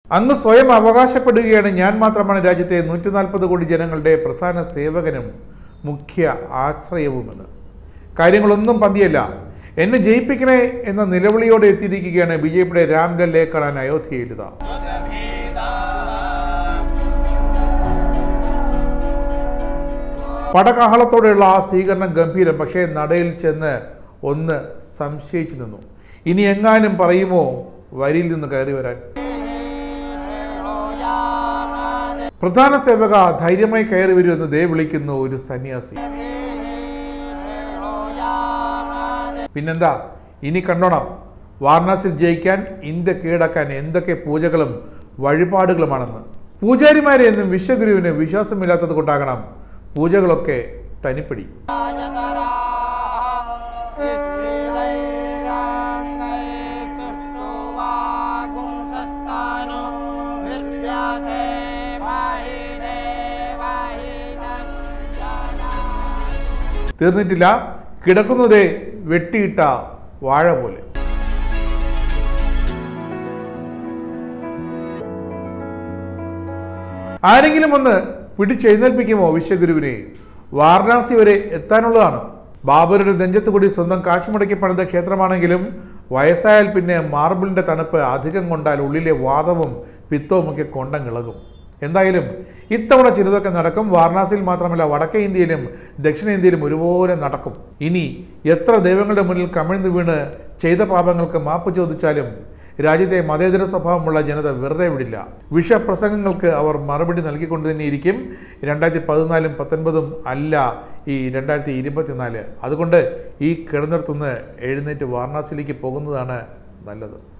അങ്ങ് സ്വയം അവകാശപ്പെടുകയാണ് ഞാൻ മാത്രമാണ് രാജ്യത്തെ 140 കോടി ജനങ്ങളുടെ പ്രധാന സേവകനും മുഖ്യ ആശ്രയവുമെന്ന്. കാര്യങ്ങളൊന്നും പന്തിയല്ല. എന്നെ ജയിപ്പിക്കണേ എന്ന നിലവിളിയോടെ എത്തിയിരിക്കുകയാണ് ബിജെപിയുടെ രാംലല്ലയെ കാണാൻ അയോധ്യയിലിത. പടകാഹളത്തോടെയുള്ള ആ സ്വീകരണം ഗംഭീരം. പക്ഷേ നടയിൽ ചെന്ന് ഒന്ന് സംശയിച്ചു നിന്നു. ഇനി എങ്ങാനും പറയുമോ വരിയിൽ നിന്ന് കയറി വരാൻ? പ്രധാന സേവക ധൈര്യമായി കയറി വരുമെന്ന് ദേ വിളിക്കുന്നു ഒരു സന്യാസി. പിന്നെന്താ, ഇനി കണ്ടോണം. വാരണാസിയിൽ ജയിക്കാൻ, ഇന്ത്യ കീഴടക്കാൻ എന്തൊക്കെ പൂജകളും വഴിപാടുകളുമാണെന്ന്. പൂജാരിമാരെ എന്നും വിശ്വഗുരുവിന് വിശ്വാസമില്ലാത്തത് കൊണ്ടാകണം പൂജകളൊക്കെ തനിപ്പടി. തീർന്നിട്ടില്ല, കിടക്കുന്നതേ വെട്ടിയിട്ട വാഴ പോലെ. ആരെങ്കിലും ഒന്ന് പിടിച്ചെഴുന്നേൽപ്പിക്കുമോ വിശ്വഗുരുവിനെ? വാരണാസി വരെ എത്താനുള്ളതാണ്. ബാബറുടെ നെഞ്ചത്ത് കൂടി സ്വന്തം കാശ് മുടക്കി പണിത ക്ഷേത്രമാണെങ്കിലും വയസ്സായാൽ പിന്നെ മാർബിളിന്റെ തണുപ്പ് അധികം കൊണ്ടാൽ ഉള്ളിലെ വാദവും പിത്തവും ഒക്കെ കൊണ്ടങ്ങിളകും. എന്തായാലും ഇത്തവണ ചിലതൊക്കെ നടക്കും. വാരണാസിയിൽ മാത്രമല്ല, വടക്കേ ഇന്ത്യയിലും ദക്ഷിണേന്ത്യയിലും ഒരുപോലെ നടക്കും. ഇനി എത്ര ദൈവങ്ങളുടെ മുന്നിൽ കമിഴ്ന്നു വീണ് ചെയ്ത പാപങ്ങൾക്ക് മാപ്പ് ചോദിച്ചാലും രാജ്യത്തെ മതേതര സ്വഭാവമുള്ള ജനത വെറുതെ വിടില്ല. വിഷപ്രസംഗങ്ങൾക്ക് അവർ മറുപടി നൽകിക്കൊണ്ട് തന്നെ ഇരിക്കും. 2014 19 അല്ല, ഈ 2024. അതുകൊണ്ട് ഈ കിടന്നിടത്തുനിന്ന് എഴുന്നേറ്റ് വാരണാസിയിലേക്ക് പോകുന്നതാണ് നല്ലത്.